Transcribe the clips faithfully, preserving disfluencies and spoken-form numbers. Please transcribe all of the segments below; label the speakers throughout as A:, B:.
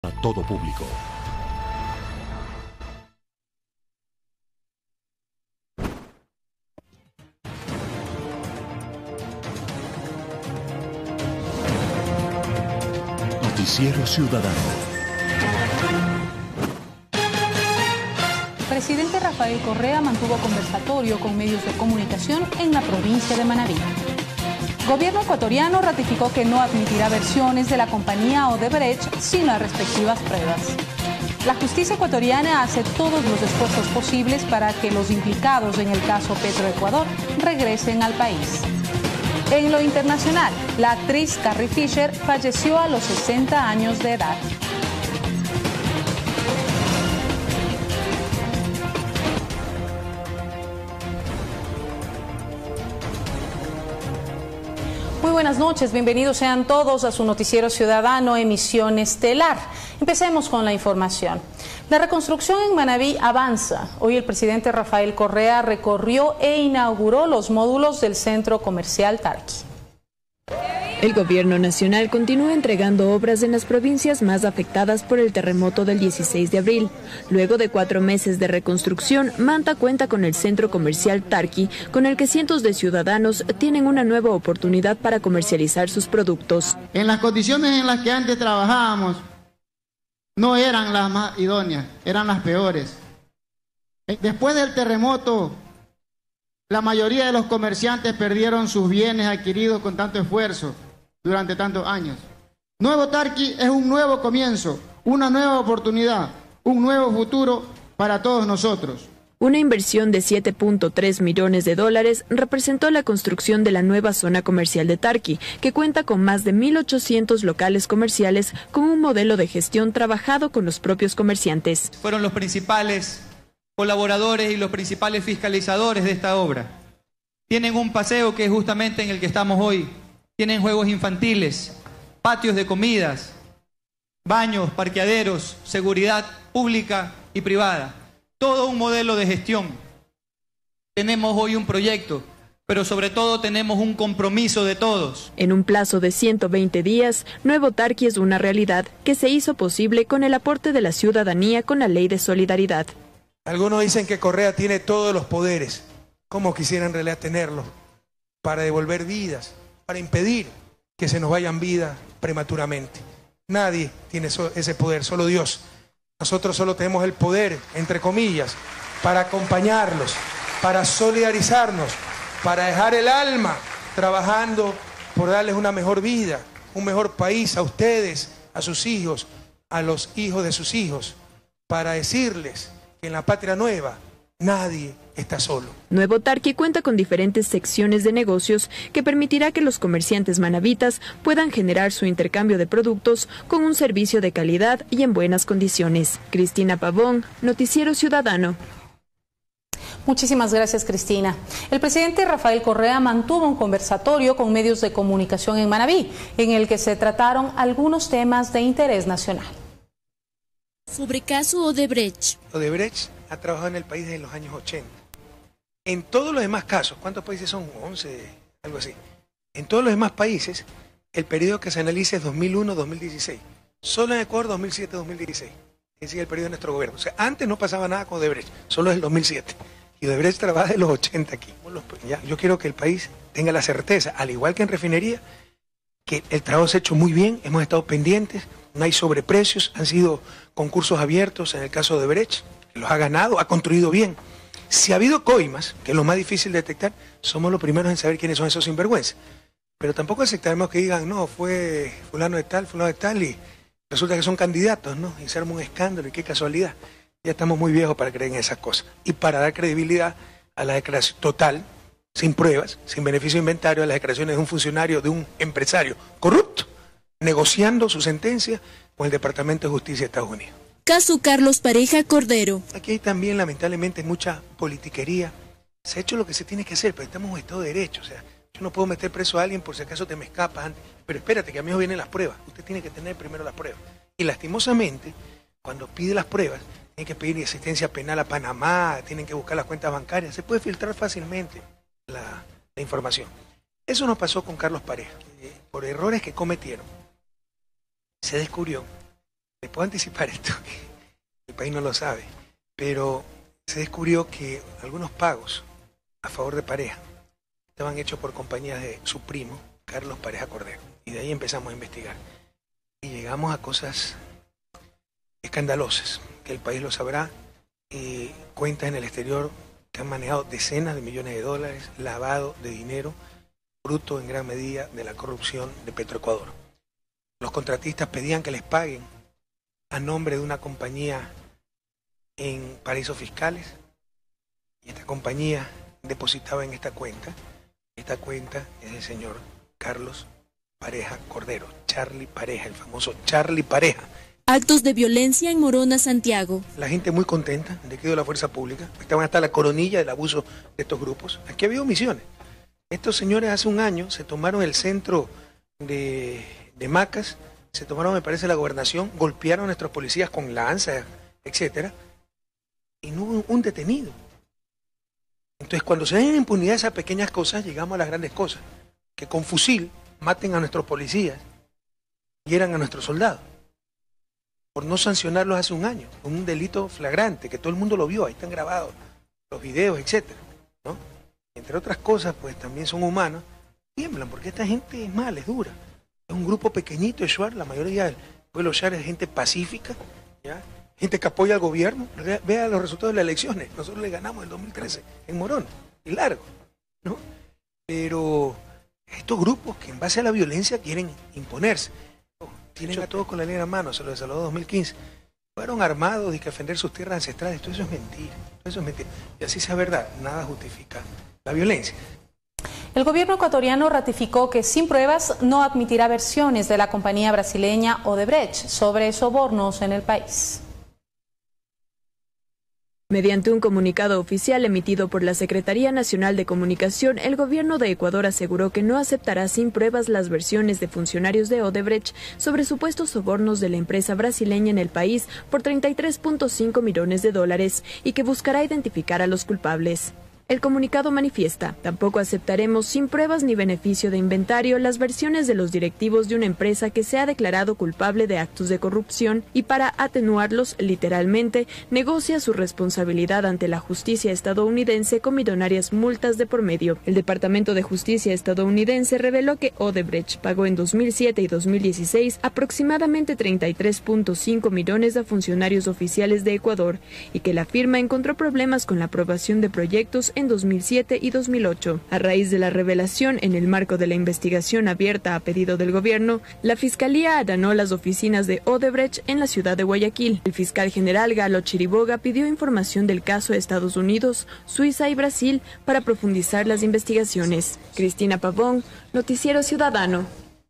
A: A todo público. Noticiero Ciudadano.
B: Presidente Rafael Correa mantuvo conversatorio con medios de comunicación en la provincia de Manabí. Gobierno ecuatoriano ratificó que no admitirá versiones de la compañía Odebrecht sin las respectivas pruebas. La justicia ecuatoriana hace todos los esfuerzos posibles para que los implicados en el caso Petroecuador regresen al país. En lo internacional, la actriz Carrie Fisher falleció a los sesenta años de edad. Muy buenas noches, bienvenidos sean todos a su noticiero ciudadano Emisión Estelar. Empecemos con la información. La reconstrucción en Manabí avanza. Hoy el presidente Rafael Correa recorrió e inauguró los módulos del centro comercial Tarqui.
C: El gobierno nacional continúa entregando obras en las provincias más afectadas por el terremoto del dieciséis de abril. Luego de cuatro meses de reconstrucción, Manta cuenta con el centro comercial Tarqui, con el que cientos de ciudadanos tienen una nueva oportunidad para comercializar sus productos.
D: En las condiciones en las que antes trabajábamos, no eran las más idóneas, eran las peores. Después del terremoto, la mayoría de los comerciantes perdieron sus bienes adquiridos con tanto esfuerzo durante tantos años. Nuevo Tarqui es un nuevo comienzo, una nueva oportunidad, un nuevo futuro para todos nosotros.
C: Una inversión de siete punto tres millones de dólares representó la construcción de la nueva zona comercial de Tarqui, que cuenta con más de mil ochocientos locales comerciales con un modelo de gestión trabajado con los propios comerciantes.
E: Fueron los principales colaboradores y los principales fiscalizadores de esta obra. Tienen un paseo que es justamente en el que estamos hoy. Tienen juegos infantiles, patios de comidas, baños, parqueaderos, seguridad pública y privada. Todo un modelo de gestión. Tenemos hoy un proyecto, pero sobre todo tenemos un compromiso de todos.
C: En un plazo de ciento veinte días, Nuevo Tarqui es una realidad que se hizo posible con el aporte de la ciudadanía con la Ley de Solidaridad.
F: Algunos dicen que Correa tiene todos los poderes. ¿Cómo quisiera en realidad tenerlos? Para devolver vidas, para impedir que se nos vayan vidas prematuramente. Nadie tiene ese poder, solo Dios. Nosotros solo tenemos el poder, entre comillas, para acompañarlos, para solidarizarnos, para dejar el alma trabajando por darles una mejor vida, un mejor país a ustedes, a sus hijos, a los hijos de sus hijos, para decirles que en la patria nueva nadie está solo.
C: Nuevo Tarqui cuenta con diferentes secciones de negocios que permitirá que los comerciantes manabitas puedan generar su intercambio de productos con un servicio de calidad y en buenas condiciones. Cristina Pavón, Noticiero Ciudadano.
B: Muchísimas gracias, Cristina. El presidente Rafael Correa mantuvo un conversatorio con medios de comunicación en Manabí, en el que se trataron algunos temas de interés nacional.
G: Sobre caso Odebrecht.
F: Odebrecht ha trabajado en el país desde los años ochenta. En todos los demás casos, ¿cuántos países son? once, algo así. En todos los demás países, el periodo que se analiza es dos mil uno a dos mil dieciséis. Solo en Ecuador, dos mil siete a dos mil dieciséis. Es decir, el periodo de nuestro gobierno. O sea, antes no pasaba nada con Odebrecht, solo es el dos mil siete. Y Odebrecht trabaja desde los ochenta aquí. Ya, yo quiero que el país tenga la certeza, al igual que en refinería, que el trabajo se ha hecho muy bien, hemos estado pendientes, no hay sobreprecios, han sido concursos abiertos en el caso de Odebrecht, que los ha ganado, ha construido bien. Si ha habido coimas, que es lo más difícil de detectar, somos los primeros en saber quiénes son esos sinvergüenzas. Pero tampoco aceptaremos que digan, no, fue fulano de tal, fulano de tal, y resulta que son candidatos, ¿no? Y se arma un escándalo, y qué casualidad. Ya estamos muy viejos para creer en esas cosas. Y para dar credibilidad a la declaración total, sin pruebas, sin beneficio de inventario, a las declaraciones de un funcionario, de un empresario corrupto, negociando su sentencia con el Departamento de Justicia de Estados Unidos.
G: Caso Carlos Pareja Cordero.
F: Aquí hay también, lamentablemente, mucha politiquería. Se ha hecho lo que se tiene que hacer, pero estamos en Estado de Derecho. O sea, yo no puedo meter preso a alguien por si acaso te me escapas antes. Pero espérate, que a mí vienen las pruebas. Usted tiene que tener primero las pruebas. Y lastimosamente, cuando pide las pruebas, tiene que pedir asistencia penal a Panamá, tienen que buscar las cuentas bancarias. Se puede filtrar fácilmente la, la información. Eso nos pasó con Carlos Pareja. Eh, por errores que cometieron, se descubrió Les puedo anticipar esto, el país no lo sabe, pero se descubrió que algunos pagos a favor de Pareja estaban hechos por compañías de su primo, Carlos Pareja Cordero. Y de ahí empezamos a investigar. Y llegamos a cosas escandalosas, que el país lo sabrá, eh, cuentas en el exterior que han manejado decenas de millones de dólares, lavado de dinero, fruto en gran medida de la corrupción de Petroecuador. Los contratistas pedían que les paguen a nombre de una compañía en paraísos fiscales, y esta compañía depositaba en esta cuenta. Esta cuenta es del señor Carlos Pareja Cordero, Charlie Pareja, el famoso Charlie Pareja.
G: Actos de violencia en Morona, Santiago.
F: La gente muy contenta de que dio la fuerza pública. Estaban hasta la coronilla del abuso de estos grupos. Aquí ha habido omisiones. Estos señores hace un año se tomaron el centro de, de Macas, se tomaron, me parece, la gobernación, golpearon a nuestros policías con lanzas, etcétera, y no hubo un detenido. Entonces, cuando se dan en impunidad esas pequeñas cosas, llegamos a las grandes cosas. Que con fusil maten a nuestros policías, hieran a nuestros soldados, por no sancionarlos hace un año, con un delito flagrante, que todo el mundo lo vio, ahí están grabados los videos, etcétera, ¿no? Entre otras cosas, pues también son humanos, tiemblan, porque esta gente es mala, es dura. Es un grupo pequeñito de Shuar, la mayoría del pueblo Shuar es gente pacífica, ¿ya? Gente que apoya al gobierno. Vea los resultados de las elecciones. Nosotros le ganamos el dos mil trece en Morón, y largo, ¿no? Pero estos grupos que en base a la violencia quieren imponerse, tienen a todos con la ley en la mano, se lo desalojó dos mil quince, fueron armados y que defender sus tierras ancestrales. Todo eso es mentira, todo eso es mentira. Y así sea verdad, nada justifica la violencia.
B: El gobierno ecuatoriano ratificó que sin pruebas no admitirá versiones de la compañía brasileña Odebrecht sobre sobornos en el país.
C: Mediante un comunicado oficial emitido por la Secretaría Nacional de Comunicación, el gobierno de Ecuador aseguró que no aceptará sin pruebas las versiones de funcionarios de Odebrecht sobre supuestos sobornos de la empresa brasileña en el país por treinta y tres punto cinco millones de dólares y que buscará identificar a los culpables. El comunicado manifiesta: tampoco aceptaremos sin pruebas ni beneficio de inventario las versiones de los directivos de una empresa que se ha declarado culpable de actos de corrupción y, para atenuarlos, literalmente, negocia su responsabilidad ante la justicia estadounidense con millonarias multas de por medio. El Departamento de Justicia estadounidense reveló que Odebrecht pagó en dos mil siete y dos mil dieciséis aproximadamente treinta y tres punto cinco millones a funcionarios oficiales de Ecuador y que la firma encontró problemas con la aprobación de proyectos en dos mil siete y dos mil ocho. A raíz de la revelación, en el marco de la investigación abierta a pedido del gobierno, la Fiscalía allanó las oficinas de Odebrecht en la ciudad de Guayaquil. El fiscal general Galo Chiriboga pidió información del caso a Estados Unidos, Suiza y Brasil para profundizar las investigaciones. Cristina Pavón, Noticiero Ciudadano.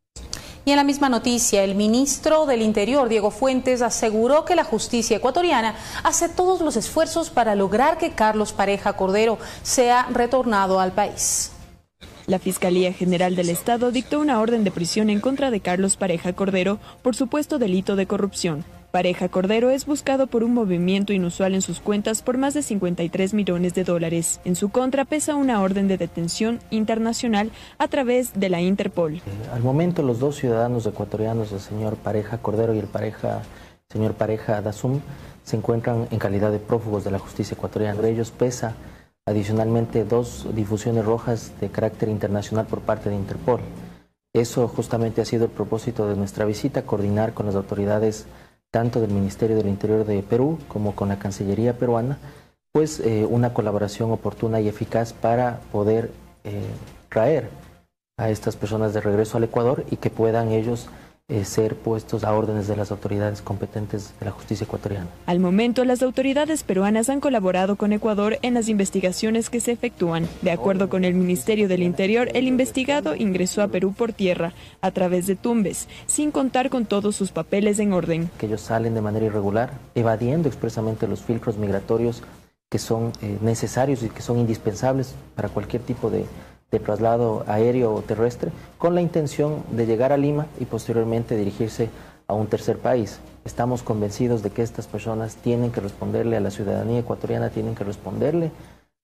B: Y en la misma noticia, el ministro del Interior, Diego Fuentes, aseguró que la justicia ecuatoriana hace todos los esfuerzos para lograr que Carlos Pareja Cordero sea retornado al país.
C: La Fiscalía General del Estado dictó una orden de prisión en contra de Carlos Pareja Cordero por supuesto delito de corrupción. Pareja Cordero es buscado por un movimiento inusual en sus cuentas por más de cincuenta y tres millones de dólares. En su contra pesa una orden de detención internacional a través de la Interpol.
H: Eh, al momento los dos ciudadanos ecuatorianos, el señor Pareja Cordero y el pareja, señor Pareja Dasum, se encuentran en calidad de prófugos de la justicia ecuatoriana. Por ellos pesa adicionalmente dos difusiones rojas de carácter internacional por parte de Interpol. Eso justamente ha sido el propósito de nuestra visita, coordinar con las autoridades tanto del Ministerio del Interior de Perú como con la Cancillería peruana, pues eh, una colaboración oportuna y eficaz para poder eh, traer a estas personas de regreso al Ecuador y que puedan ellos eh, ser puestos a órdenes de las autoridades competentes de la justicia ecuatoriana.
C: Al momento, las autoridades peruanas han colaborado con Ecuador en las investigaciones que se efectúan. De acuerdo con el Ministerio del Interior, el investigado ingresó a Perú por tierra, a través de Tumbes, sin contar con todos sus papeles en orden.
H: Que ellos salen de manera irregular, evadiendo expresamente los filtros migratorios que son eh, necesarios y que son indispensables para cualquier tipo de de traslado aéreo o terrestre, con la intención de llegar a Lima y posteriormente dirigirse a un tercer país. Estamos convencidos de que estas personas tienen que responderle a la ciudadanía ecuatoriana, tienen que responderle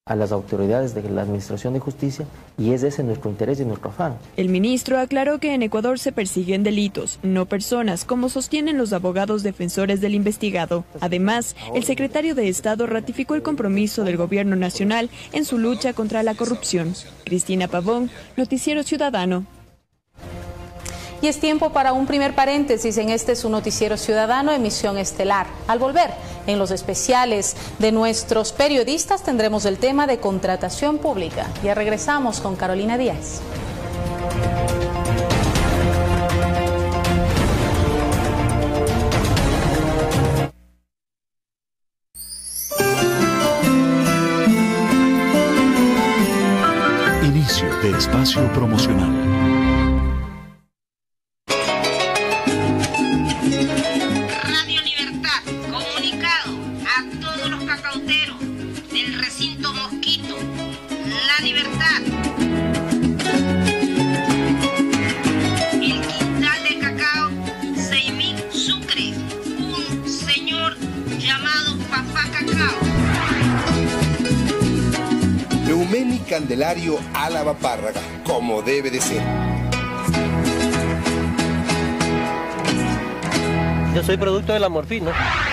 H: a las autoridades de la Administración de Justicia, y es ese nuestro interés y nuestro afán.
C: El ministro aclaró que en Ecuador se persiguen delitos, no personas, como sostienen los abogados defensores del investigado. Además, el secretario de Estado ratificó el compromiso del gobierno nacional en su lucha contra la corrupción. Cristina Pavón, Noticiero Ciudadano.
B: Y es tiempo para un primer paréntesis en este su Noticiero Ciudadano, emisión estelar. Al volver, en los especiales de nuestros periodistas tendremos el tema de contratación pública. Ya regresamos con Carolina Díaz.
A: Inicio de espacio promocional.
I: Candelario Álava Párraga, como debe de ser.
J: Yo soy producto de la morfina.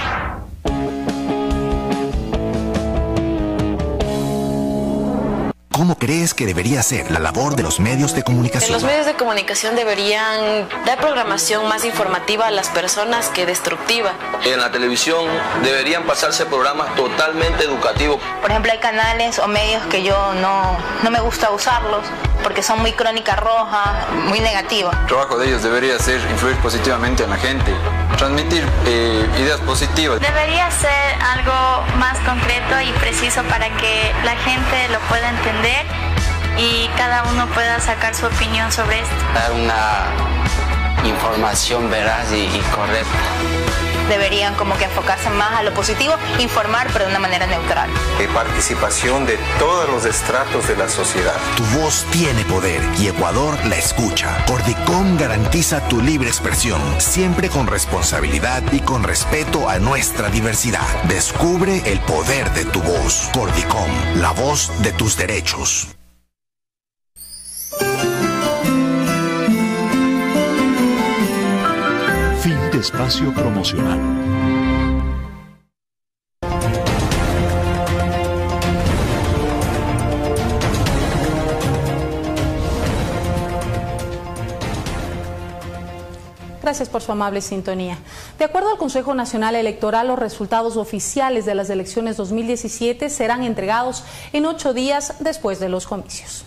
K: ¿Cómo crees que debería ser la labor de los medios de comunicación?
L: Los medios de comunicación deberían dar programación más informativa a las personas que destructiva.
M: En la televisión deberían pasarse programas totalmente educativos.
N: Por ejemplo, hay canales o medios que yo no, no me gusta usarlos porque son muy crónica roja, muy negativa.
O: El trabajo de ellos debería ser influir positivamente en la gente, transmitir eh, ideas positivas.
P: Debería ser algo más concreto y preciso para que la gente lo pueda entender y cada uno pueda sacar su opinión sobre esto.
Q: Dar una información veraz y, y correcta.
N: Deberían como que enfocarse más a lo positivo, informar pero de una manera neutral.
R: De participación de todos los estratos de la sociedad.
K: Tu voz tiene poder y Ecuador la escucha. Cordicom garantiza tu libre expresión, siempre con responsabilidad y con respeto a nuestra diversidad. Descubre el poder de tu voz. Cordicom, la voz de tus derechos.
A: Fin de espacio promocional.
B: Gracias por su amable sintonía. De acuerdo al Consejo Nacional Electoral, los resultados oficiales de las elecciones dos mil diecisiete serán entregados en ocho días después de los comicios.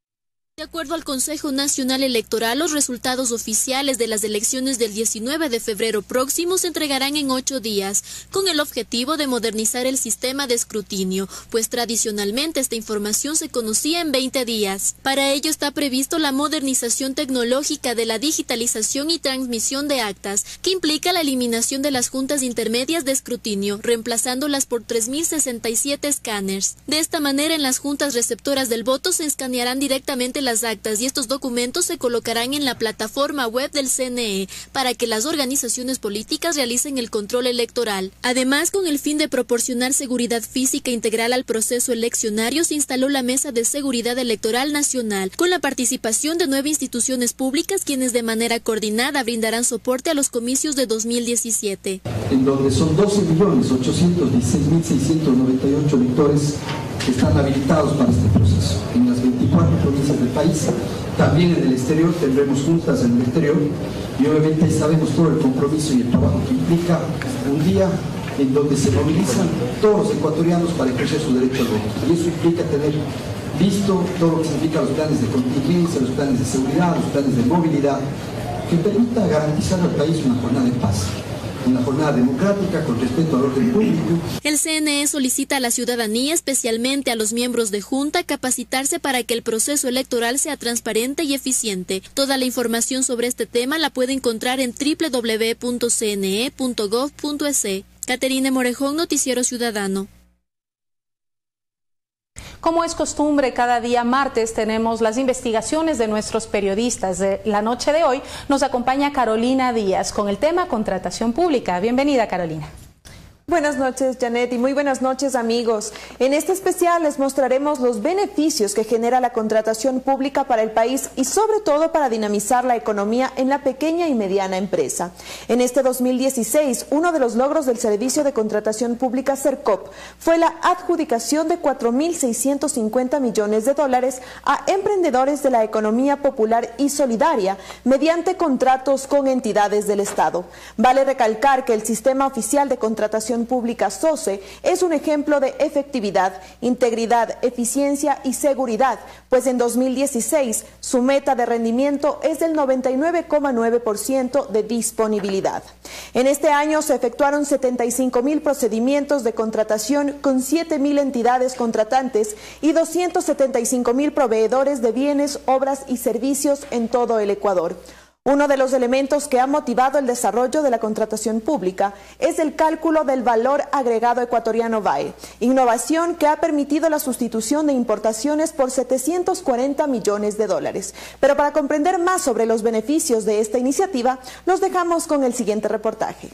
G: De acuerdo al Consejo Nacional Electoral, los resultados oficiales de las elecciones del diecinueve de febrero próximo se entregarán en ocho días, con el objetivo de modernizar el sistema de escrutinio, pues tradicionalmente esta información se conocía en veinte días. Para ello está previsto la modernización tecnológica de la digitalización y transmisión de actas, que implica la eliminación de las juntas intermedias de escrutinio, reemplazándolas por tres mil sesenta y siete escáneres. De esta manera, en las juntas receptoras del voto se escanearán directamente las actas y estos documentos se colocarán en la plataforma web del C N E para que las organizaciones políticas realicen el control electoral. Además, con el fin de proporcionar seguridad física integral al proceso eleccionario, se instaló la Mesa de Seguridad Electoral Nacional, con la participación de nueve instituciones públicas, quienes de manera coordinada brindarán soporte a los comicios de dos mil diecisiete.
S: En donde son doce millones ochocientos dieciséis mil seiscientos noventa y ocho electores que están habilitados para este proceso. En las veinticuatro provincias del país, también en el exterior, tendremos juntas en el exterior y obviamente sabemos todo el compromiso y el trabajo que implica un día en donde se movilizan todos los ecuatorianos para ejercer su derecho al voto. Y eso implica tener listo todo lo que significa los planes de contingencia, los planes de seguridad, los planes de movilidad, que permita garantizar al país una jornada de paz. Una jornada democrática con respeto al orden público.
G: El C N E solicita a la ciudadanía, especialmente a los miembros de Junta, capacitarse para que el proceso electoral sea transparente y eficiente. Toda la información sobre este tema la puede encontrar en doble u doble u doble u punto c n e punto gov punto e s. Caterine Morejón, Noticiero Ciudadano.
B: Como es costumbre, cada día martes tenemos las investigaciones de nuestros periodistas. De la noche de hoy nos acompaña Carolina Díaz con el tema contratación pública. Bienvenida, Carolina.
T: Buenas noches, Janet, y muy buenas noches, amigos. En este especial les mostraremos los beneficios que genera la contratación pública para el país y sobre todo para dinamizar la economía en la pequeña y mediana empresa. En este dos mil dieciséis, uno de los logros del Servicio de Contratación Pública CERCOP fue la adjudicación de cuatro mil seiscientos cincuenta millones de dólares a emprendedores de la economía popular y solidaria mediante contratos con entidades del Estado. Vale recalcar que el Sistema Oficial de Contratación Pública SOCE es un ejemplo de efectividad, integridad, eficiencia y seguridad, pues en dos mil dieciséis su meta de rendimiento es del noventa y nueve coma nueve por ciento de disponibilidad. En este año se efectuaron setenta y cinco mil procedimientos de contratación con siete mil entidades contratantes y doscientos setenta y cinco mil proveedores de bienes, obras y servicios en todo el Ecuador. Uno de los elementos que ha motivado el desarrollo de la contratación pública es el cálculo del valor agregado ecuatoriano V A E, innovación que ha permitido la sustitución de importaciones por setecientos cuarenta millones de dólares. Pero para comprender más sobre los beneficios de esta iniciativa, los dejamos con el siguiente reportaje.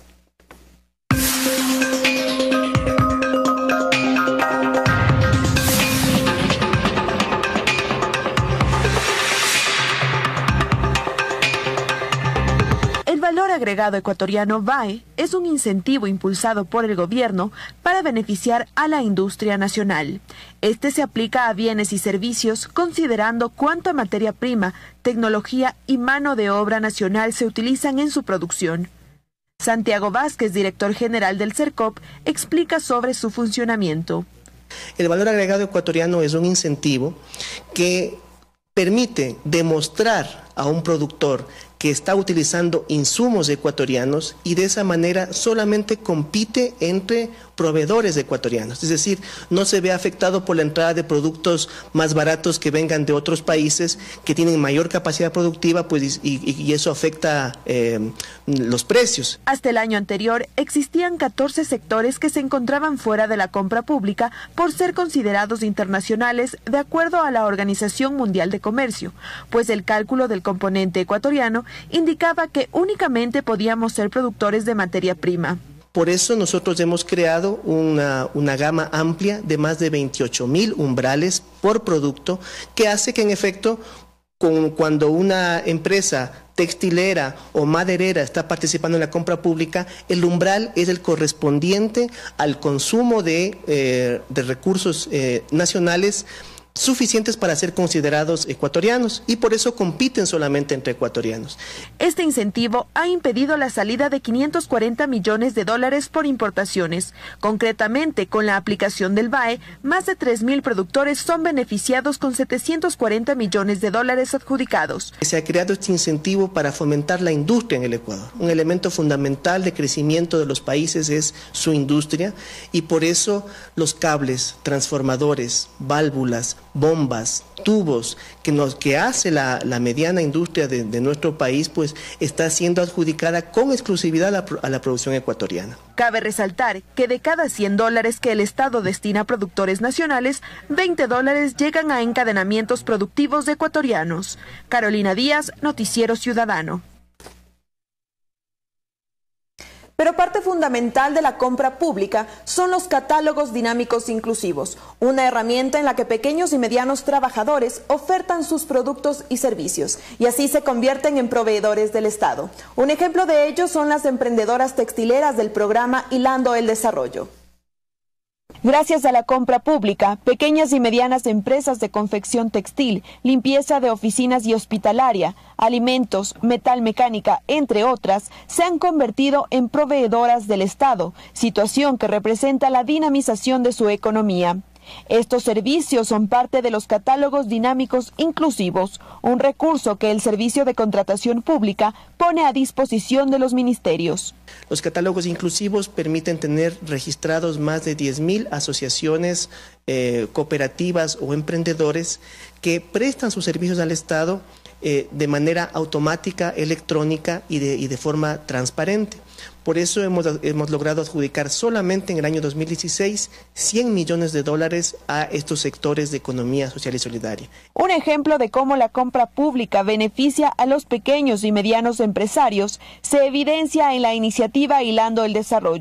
T: El valor agregado ecuatoriano V A E es un incentivo impulsado por el gobierno para beneficiar a la industria nacional. Este se aplica a bienes y servicios considerando cuánta materia prima, tecnología y mano de obra nacional se utilizan en su producción. Santiago Vázquez, director general del CERCOP, explica sobre su funcionamiento.
U: El valor agregado ecuatoriano es un incentivo que permite demostrar a un productor que está utilizando insumos ecuatorianos y de esa manera solamente compite entre proveedores ecuatorianos. Es decir, no se ve afectado por la entrada de productos más baratos que vengan de otros países que tienen mayor capacidad productiva, pues, y, y, y eso afecta eh, los precios.
T: Hasta el año anterior existían catorce sectores que se encontraban fuera de la compra pública por ser considerados internacionales de acuerdo a la Organización Mundial de Comercio, pues el cálculo del componente ecuatoriano indicaba que únicamente podíamos ser productores de materia prima.
U: Por eso nosotros hemos creado una, una gama amplia de más de veintiocho mil umbrales por producto, que hace que en efecto, con, cuando una empresa textilera o maderera está participando en la compra pública, el umbral es el correspondiente al consumo de, eh, de recursos eh, nacionales suficientes para ser considerados ecuatorianos y por eso compiten solamente entre ecuatorianos.
T: Este incentivo ha impedido la salida de quinientos cuarenta millones de dólares por importaciones. Concretamente, con la aplicación del V A E, más de tres mil productores son beneficiados con setecientos cuarenta millones de dólares adjudicados.
U: Se ha creado este incentivo para fomentar la industria en el Ecuador. Un elemento fundamental de crecimiento de los países es su industria y por eso los cables, transformadores, válvulas, bombas, tubos que nos que hace la, la mediana industria de, de nuestro país, pues está siendo adjudicada con exclusividad a la, a la producción ecuatoriana.
T: Cabe resaltar que de cada cien dólares que el Estado destina a productores nacionales, veinte dólares llegan a encadenamientos productivos de ecuatorianos. Carolina Díaz, Noticiero Ciudadano. Pero parte fundamental de la compra pública son los catálogos dinámicos inclusivos, una herramienta en la que pequeños y medianos trabajadores ofertan sus productos y servicios, y así se convierten en proveedores del Estado. Un ejemplo de ello son las emprendedoras textileras del programa Hilando el Desarrollo. Gracias a la compra pública, pequeñas y medianas empresas de confección textil, limpieza de oficinas y hospitalaria, alimentos, metal mecánica, entre otras, se han convertido en proveedoras del Estado, situación que representa la dinamización de su economía. Estos servicios son parte de los catálogos dinámicos inclusivos, un recurso que el Servicio de Contratación Pública pone a disposición de los ministerios.
U: Los catálogos inclusivos permiten tener registrados más de diez mil asociaciones, eh, cooperativas o emprendedores que prestan sus servicios al Estado eh, de manera automática, electrónica y de, y de forma transparente. Por eso hemos, hemos logrado adjudicar solamente en el año dos mil dieciséis cien millones de dólares a estos sectores de economía social y solidaria.
T: Un ejemplo de cómo la compra pública beneficia a los pequeños y medianos empresarios se evidencia en la iniciativa Hilando el Desarrollo.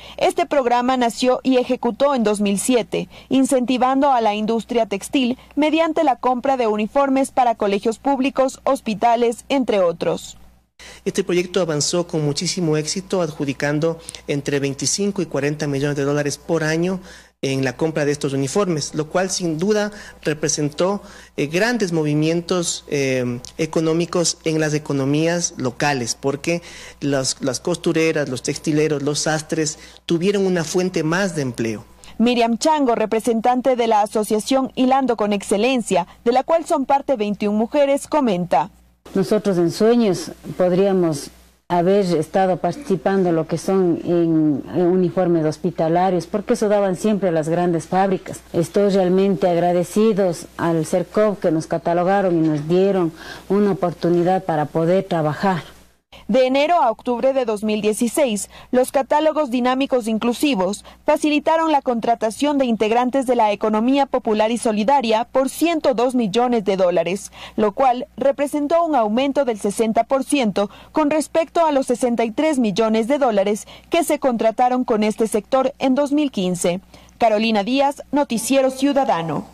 T: Este programa nació y ejecutó en dos mil siete, incentivando a la industria textil mediante la compra de uniformes para colegios públicos, hospitales, entre otros.
U: Este proyecto avanzó con muchísimo éxito, adjudicando entre veinticinco y cuarenta millones de dólares por año en la compra de estos uniformes, lo cual sin duda representó eh, grandes movimientos eh, económicos en las economías locales, porque las, las costureras, los textileros, los sastres tuvieron una fuente más de empleo.
T: Miriam Chango, representante de la asociación Hilando con Excelencia, de la cual son parte veintiuna mujeres, comenta.
D: Nosotros en Sueños podríamos haber estado participando en lo que son en, en uniformes hospitalarios, porque eso daban siempre las grandes fábricas. Estoy realmente agradecidos al CERCOV que nos catalogaron y nos dieron una oportunidad para poder trabajar.
T: De enero a octubre de dos mil dieciséis, los catálogos dinámicos inclusivos facilitaron la contratación de integrantes de la economía popular y solidaria por ciento dos millones de dólares, lo cual representó un aumento del sesenta por ciento con respecto a los sesenta y tres millones de dólares que se contrataron con este sector en dos mil quince. Carolina Díaz, Noticiero Ciudadano.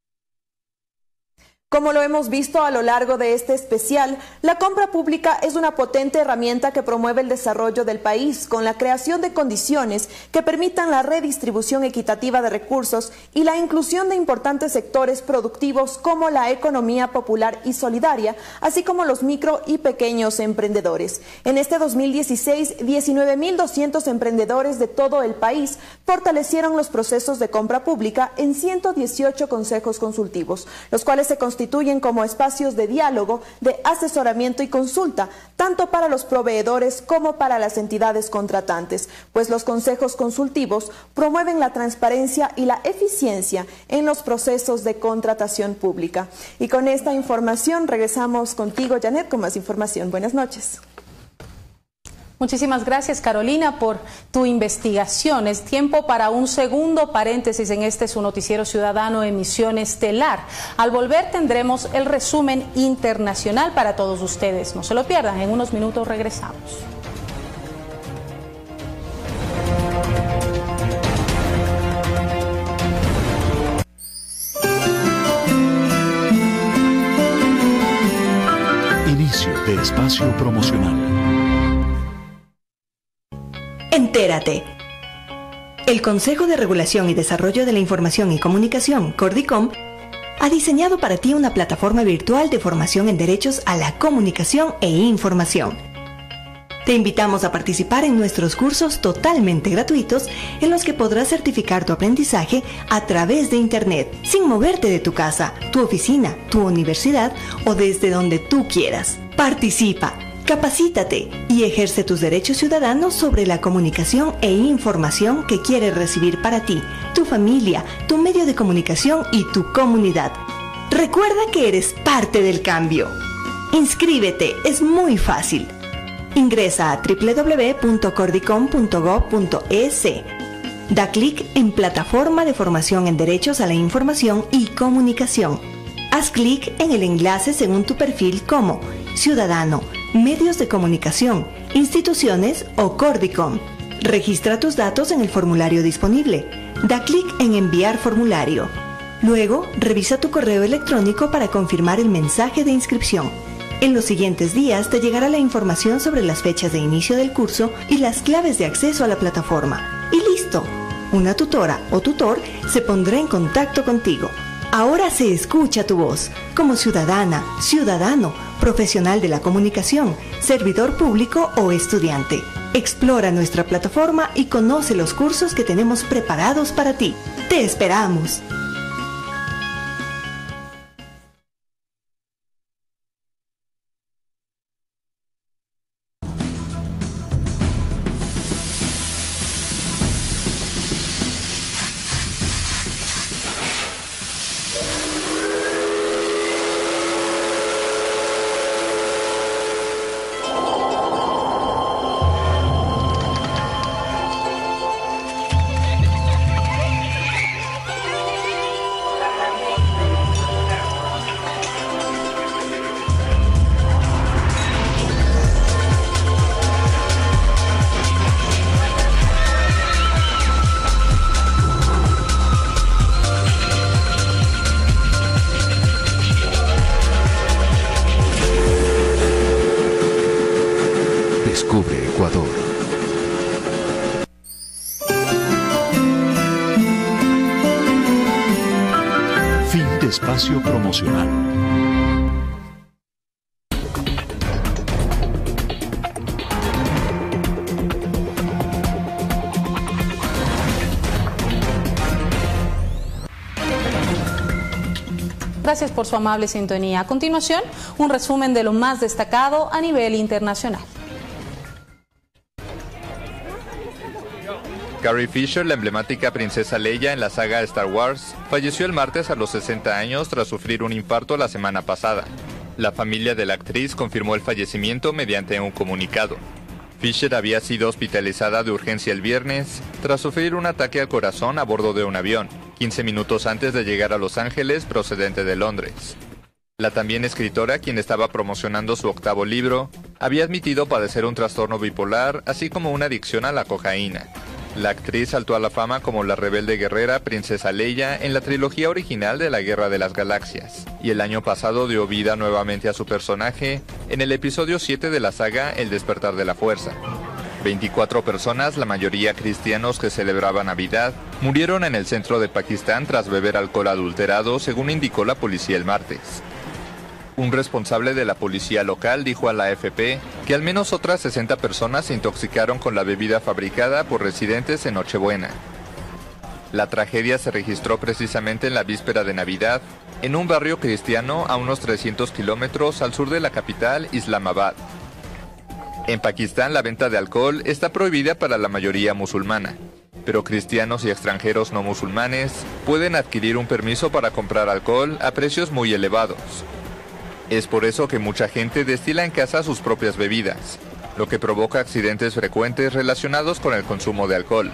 T: Como lo hemos visto a lo largo de este especial, la compra pública es una potente herramienta que promueve el desarrollo del país con la creación de condiciones que permitan la redistribución equitativa de recursos y la inclusión de importantes sectores productivos como la economía popular y solidaria, así como los micro y pequeños emprendedores. En este dos mil dieciséis, diecinueve mil doscientos emprendedores de todo el país fortalecieron los procesos de compra pública en ciento dieciocho consejos consultivos, los cuales se constituyen constituyen como espacios de diálogo, de asesoramiento y consulta, tanto para los proveedores como para las entidades contratantes, pues los consejos consultivos promueven la transparencia y la eficiencia en los procesos de contratación pública. Y con esta información regresamos contigo, Janet, con más información. Buenas noches.
B: Muchísimas gracias, Carolina, por tu investigación. Es tiempo para un segundo paréntesis en este su noticiero ciudadano Emisión Estelar. Al volver tendremos el resumen internacional para todos ustedes. No se lo pierdan, en unos minutos regresamos.
A: Inicio de espacio promocional.
V: Entérate. El Consejo de Regulación y Desarrollo de la Información y Comunicación, Cordicom, ha diseñado para ti una plataforma virtual de formación en derechos a la comunicación e información. Te invitamos a participar en nuestros cursos totalmente gratuitos en los que podrás certificar tu aprendizaje a través de Internet, sin moverte de tu casa, tu oficina, tu universidad o desde donde tú quieras. Participa. Capacítate y ejerce tus derechos ciudadanos sobre la comunicación e información que quieres recibir para ti, tu familia, tu medio de comunicación y tu comunidad. Recuerda que eres parte del cambio. Inscríbete, es muy fácil. Ingresa a doble u doble u doble u punto cordicom punto gob punto es. Da clic en Plataforma de Formación en Derechos a la Información y Comunicación. Haz clic en el enlace según tu perfil como Ciudadano, Medios de Comunicación, Instituciones o Cordicom. Registra tus datos en el formulario disponible. Da clic en Enviar formulario. Luego, revisa tu correo electrónico para confirmar el mensaje de inscripción. En los siguientes días te llegará la información sobre las fechas de inicio del curso y las claves de acceso a la plataforma. Y listo. Una tutora o tutor se pondrá en contacto contigo. Ahora se escucha tu voz, como ciudadana, ciudadano, profesional de la comunicación, servidor público o estudiante. Explora nuestra plataforma y conoce los cursos que tenemos preparados para ti. ¡Te esperamos!
A: espacio promocional.
B: Gracias por su amable sintonía. A continuación, un resumen de lo más destacado a nivel internacional.
E: Carrie Fisher, la emblemática princesa Leia en la saga Star Wars, falleció el martes a los sesenta años tras sufrir un infarto la semana pasada. La familia de la actriz confirmó el fallecimiento mediante un comunicado. Fisher había sido hospitalizada de urgencia el viernes tras sufrir un ataque al corazón a bordo de un avión, quince minutos antes de llegar a Los Ángeles procedente de Londres. La también escritora, quien estaba promocionando su octavo libro, había admitido padecer un trastorno bipolar, así como una adicción a la cocaína. La actriz saltó a la fama como la rebelde guerrera Princesa Leia en la trilogía original de la Guerra de las Galaxias, y el año pasado dio vida nuevamente a su personaje en el episodio siete de la saga El Despertar de la Fuerza. veinticuatro personas, la mayoría cristianos que celebraban Navidad, murieron en el centro de Pakistán tras beber alcohol adulterado, según indicó la policía el martes. Un responsable de la policía local dijo a la A F P que al menos otras sesenta personas se intoxicaron con la bebida fabricada por residentes en Nochebuena. La tragedia se registró precisamente en la víspera de Navidad, en un barrio cristiano a unos trescientos kilómetros al sur de la capital, Islamabad. En Pakistán la venta de alcohol está prohibida para la mayoría musulmana, pero cristianos y extranjeros no musulmanes pueden adquirir un permiso para comprar alcohol a precios muy elevados. Es por eso que mucha gente destila en casa sus propias bebidas, lo que provoca accidentes frecuentes relacionados con el consumo de alcohol.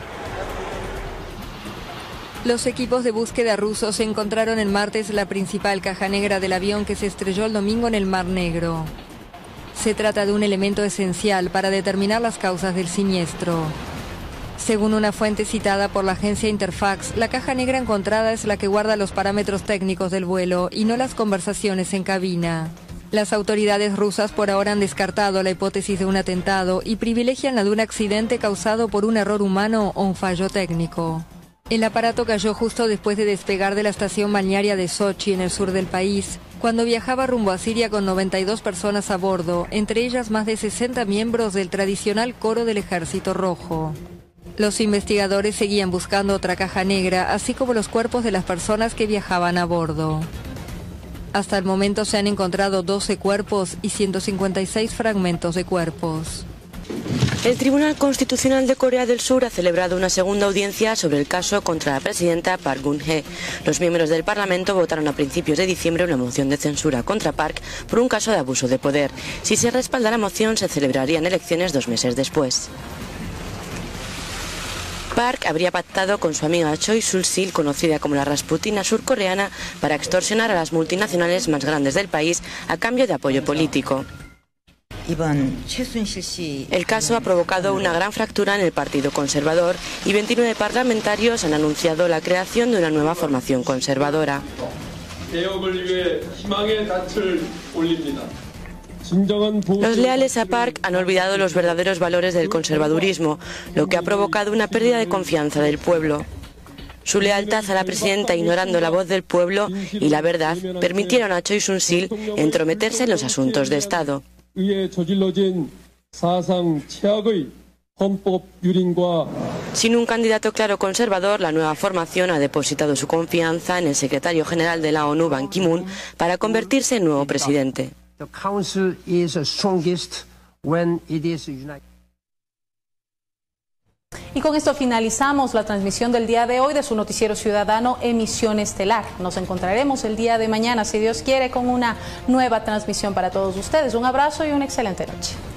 F: Los equipos de búsqueda rusos encontraron el martes la principal caja negra del avión que se estrelló el domingo en el Mar Negro. Se trata de un elemento esencial para determinar las causas del siniestro. Según una fuente citada por la agencia Interfax, la caja negra encontrada es la que guarda los parámetros técnicos del vuelo y no las conversaciones en cabina. Las autoridades rusas por ahora han descartado la hipótesis de un atentado y privilegian la de un accidente causado por un error humano o un fallo técnico. El aparato cayó justo después de despegar de la estación balnearia de Sochi, en el sur del país, cuando viajaba rumbo a Siria con noventa y dos personas a bordo, entre ellas más de sesenta miembros del tradicional coro del Ejército Rojo. Los investigadores seguían buscando otra caja negra, así como los cuerpos de las personas que viajaban a bordo. Hasta el momento se han encontrado doce cuerpos y ciento cincuenta y seis fragmentos de cuerpos.
W: El Tribunal Constitucional de Corea del Sur ha celebrado una segunda audiencia sobre el caso contra la presidenta Park Geun-hye. Los miembros del Parlamento votaron a principios de diciembre una moción de censura contra Park por un caso de abuso de poder. Si se respalda la moción, se celebrarían elecciones dos meses después. Park habría pactado con su amiga Choi Sol-sil, conocida como la Rasputina surcoreana, para extorsionar a las multinacionales más grandes del país a cambio de apoyo político. El caso ha provocado una gran fractura en el Partido Conservador y veintinueve parlamentarios han anunciado la creación de una nueva formación conservadora. Los leales a Park han olvidado los verdaderos valores del conservadurismo, lo que ha provocado una pérdida de confianza del pueblo. Su lealtad a la presidenta, ignorando la voz del pueblo y la verdad, permitieron a Choi Sol-sil entrometerse en los asuntos de Estado. Sin un candidato claro conservador, la nueva formación ha depositado su confianza en el secretario general de la ONU, Ban Ki-moon, para convertirse en nuevo presidente.
B: Y con esto finalizamos la transmisión del día de hoy de su noticiero ciudadano Emisión Estelar. Nos encontraremos el día de mañana, si Dios quiere, con una nueva transmisión para todos ustedes. Un abrazo y una excelente noche.